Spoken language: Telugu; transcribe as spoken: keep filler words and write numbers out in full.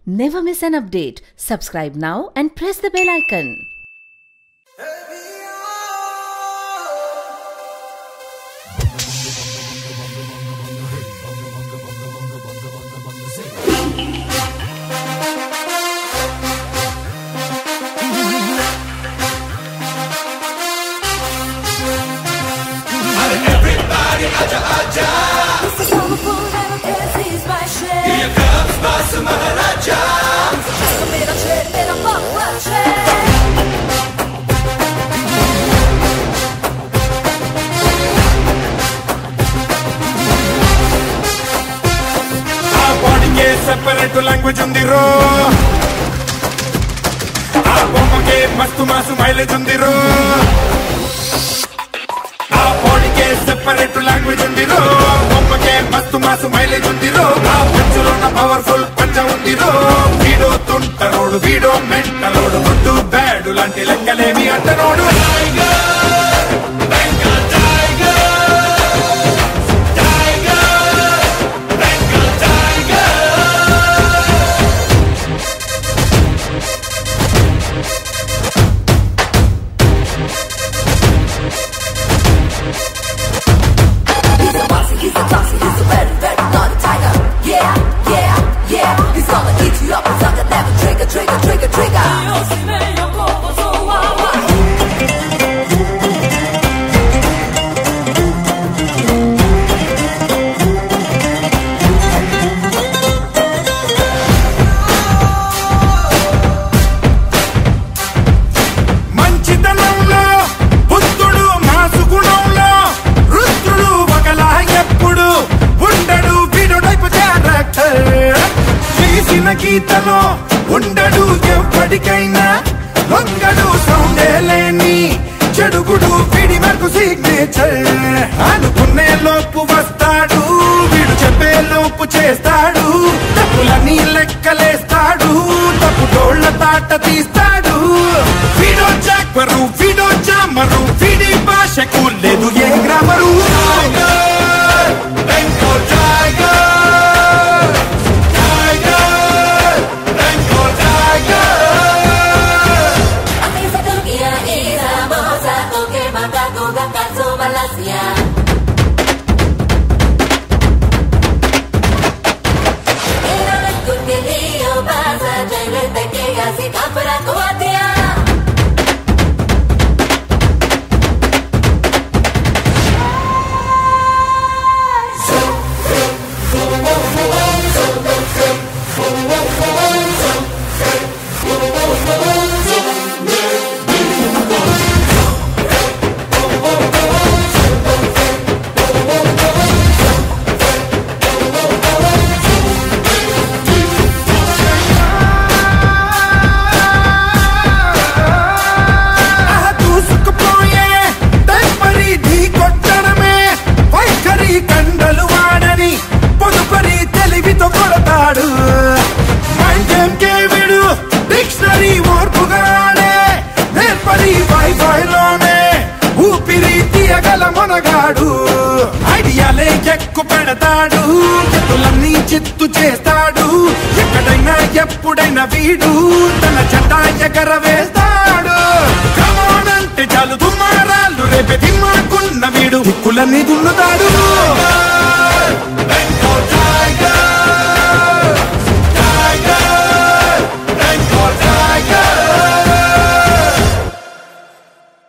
Never miss an update. Subscribe now and press the bell icon. Everybody, aja aja. This is all the food I don't care, please my share. Here comes Basu Maharaja. Just mera chair, mera papa chair. Our body ke separate language undiro. Our bomba ke mastu masu mileage undiro. Separate language ఉందిరో బొమ్మకే మస్తు మాసు మైలేజ్ ఉందిరో ఆ పంచులోన పవర్ఫుల్ పంచ ఉందిరో వీడో తుంటరోడు వీడో మెంటలోడు గుడ్డు బ్యాడు లాంటి లెక్కలేమి అంటనోడు Trigger, trigger, trigger. మంచితనంలో బుద్ధుడు మాసు గుణంలో రుద్రుడు ఒకలా ఎప్పుడు ఉండడు వీడుడైపు క్యారెక్టర్ చేసిన గీతలో ఉండడు ఎప్పటికైనా లొంగడు సౌండే లేని చెడుగుడు వీడి వరకు సిగ్నేచర్ అనుకునే లోపు వస్తాడు వీడు చెప్పే లోపు చేస్తాడు తప్పులని లెక్కలేస్తాడు తప్పు తోళ్ల తాట తీస్తాడు వీడో జాక్వరు వీడో జామరు వీడి భాషకు లేదు ఏ గ్రామరు మొనగాడు ఐడియాలే ఎక్కు పెడతాడు ఎత్తులన్నీ చిత్తు చేస్తాడు ఎక్కడైనా ఎప్పుడైనా వీడు తన జెండా ఎగరవేస్తాడు కమోనంటే చాలు దుమారాలు రేపే దిమ్మాకున్న వీడు దిక్కులన్నీ దున్నుతాడు